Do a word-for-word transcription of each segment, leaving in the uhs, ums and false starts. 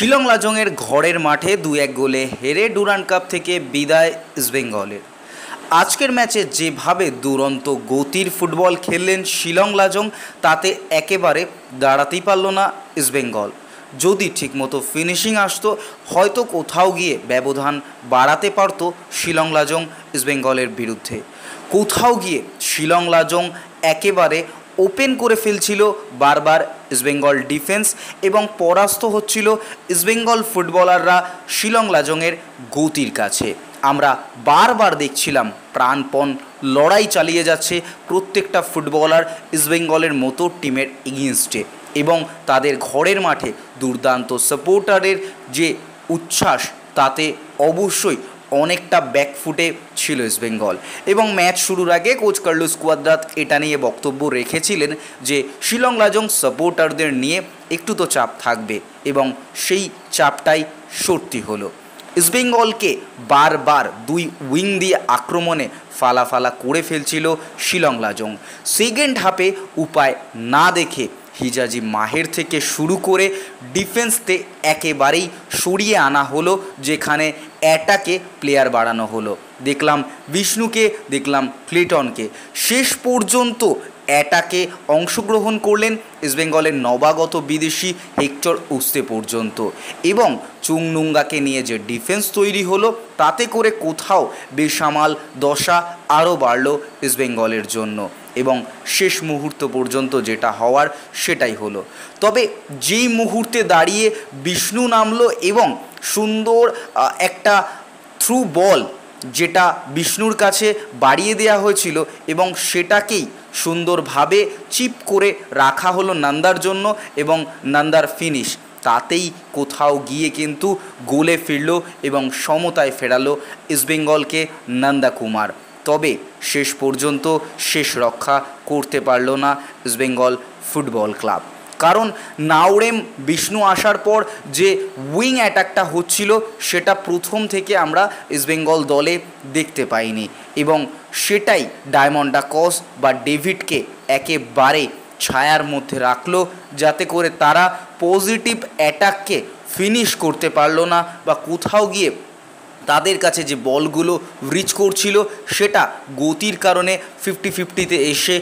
শিলং লাজংয়ের ঘরের মাঠে দু এক গোলে হেরে ডুরান্ড কাপ থেকে বিদায় ইস্টবেঙ্গলের। আজকের ম্যাচে যেভাবে দুরন্ত গতির ফুটবল খেললেন শিলং লাজং, তাতে একেবারে দাঁড়াতেই পারল না ইস্টবেঙ্গল। যদি ঠিকমতো ফিনিশিং আসতো, হয়তো কোথাও গিয়ে ব্যবধান বাড়াতে পারত শিলং লাজং ইস্টবেঙ্গলের বিরুদ্ধে। কোথাও গিয়ে শিলং লাজং একেবারে ওপেন করে ফেলছিল বারবার ইস্টবেঙ্গল ডিফেন্স, এবং পরাস্ত হচ্ছিল ইস্টবেঙ্গল ফুটবলাররা শিলং লাজংয়ের গতির কাছে। আমরা বারবার দেখছিলাম প্রাণপণ লড়াই চালিয়ে যাচ্ছে প্রত্যেকটা ফুটবলার ইস্টবেঙ্গলের মতো টিমের এগেনস্টে, এবং তাদের ঘরের মাঠে দুর্দান্ত সাপোর্টারের যে উচ্ছ্বাস, তাতে অবশ্যই অনেকটা ব্যাকফুটে ছিল ইস্টবেঙ্গল। এবং ম্যাচ শুরুর আগে কোচ কার্লোস কুয়াদ্রাত এটা নিয়ে বক্তব্য রেখেছিলেন যে শিলং লাজং সাপোর্টারদের নিয়ে একটু তো চাপ থাকবে, এবং সেই চাপটাই সত্যি হলো। ইস্টবেঙ্গলকে বারবার দুই উইং দিয়ে আক্রমণে ফালাফালা করে ফেলছিল শিলং লাজং। সেকেন্ড হাফে উপায় না দেখে হিজাজি মাহের থেকে শুরু করে ডিফেন্সতে একেবারেই সরিয়ে আনা হলো, যেখানে অ্যাটাকে প্লেয়ার বাড়ানো হলো। দেখলাম বিষ্ণুকে, দেখলাম ক্লিটনকে। শেষ পর্যন্ত অ্যাটাকে অংশগ্রহণ করলেন ইস্টবেঙ্গলের নবাগত বিদেশি হেক্টর উস্তে পর্যন্ত, এবং চুংনুঙ্গাকে নিয়ে যে ডিফেন্স তৈরি হলো, তাতে করে কোথাও বেসামাল দশা আরও বাড়ল ইস্টবেঙ্গলের জন্য, এবং শেষ মুহূর্ত পর্যন্ত যেটা হওয়ার সেটাই হলো। তবে যেই মুহূর্তে দাঁড়িয়ে বিষ্ণু নামলো এবং সুন্দর একটা থ্রু বল যেটা বিষ্ণুর কাছে বাড়িয়ে দেওয়া হয়েছিল, এবং সেটাকেই সুন্দরভাবে চিপ করে রাখা হলো নন্দার জন্য, এবং নন্দার ফিনিশ, তাতেই কোথাও গিয়ে কিন্তু গোলে ফিরল এবং সমতায় ফেরালো ইস্টবেঙ্গলকে নন্দা কুমার। তবে শেষ পর্যন্ত শেষ রক্ষা করতে পারল না ইস্টবেঙ্গল ফুটবল ক্লাব, কারণ নাওরেম বিষ্ণু আসার পর যে উইং অ্যাটাকটা হচ্ছিল, সেটা প্রথম থেকে আমরা ইস্টবেঙ্গল দলে দেখতে পাইনি, এবং সেটাই ডায়মন্ডাকস বা ডেভিডকে একেবারে ছায়ার মধ্যে রাখলো, যাতে করে তারা পজিটিভ অ্যাটাককে ফিনিশ করতে পারলো না, বা কোথাও গিয়ে তাদের কাছে যে বলগুলো রিচ করছিল সেটা গতির কারণে ফিফটি ফিফটিতে এসে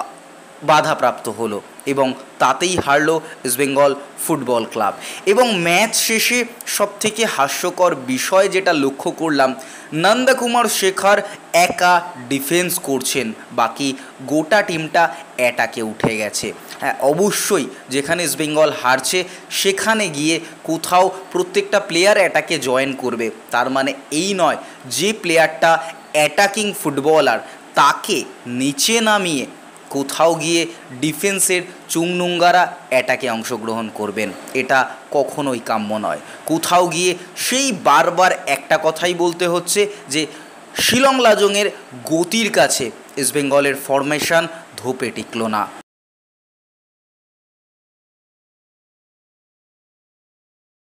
বাধাপ্রাপ্ত হলো, এবং তাতেই হারল ইস্টবেঙ্গল ফুটবল ক্লাব। এবং ম্যাচ শেষে সবথেকে হাস্যকর বিষয় যেটা লক্ষ্য করলাম, নন্দা কুমার শেখর একা ডিফেন্স করছেন, বাকি গোটা টিমটা অ্যাটাকে উঠে গেছে। হ্যাঁ, অবশ্যই যেখানে ইস্টবেঙ্গল হারছে সেখানে গিয়ে কোথাও প্রত্যেকটা প্লেয়ার অ্যাটাকে জয়েন করবে, তার মানে এই নয় যে প্লেয়ারটা অ্যাটাকিং ফুটবলার তাকে নিচে নামিয়ে কোথাও গিয়ে ডিফেন্সের চুংনুঙ্গারা অ্যাটাকে অংশগ্রহণ করবেন। এটা কখনোই কাম্য নয়। কোথাও গিয়ে সেই বারবার একটা কথাই বলতে হচ্ছে যে শিলং লাজংয়ের গতির কাছে ইস্টবেঙ্গলের ফরমেশন ধোপে টিকল না।